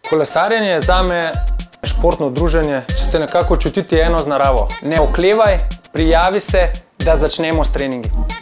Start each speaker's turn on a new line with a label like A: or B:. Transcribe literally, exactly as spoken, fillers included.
A: Kolesarjenje je zame športno druženje, če se nekako čutiti eno z naravo. Ne oklevaj, prijavi se, da začnemo s treningi.